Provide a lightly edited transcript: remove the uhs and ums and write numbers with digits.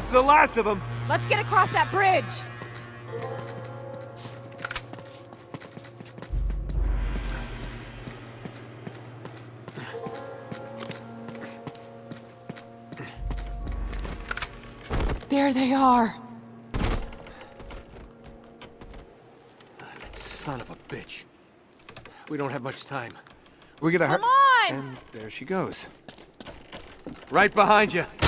That's the last of them. Let's get across that bridge. There they are. That son of a bitch. We don't have much time. We gotta Come on! And there she goes. Right behind you.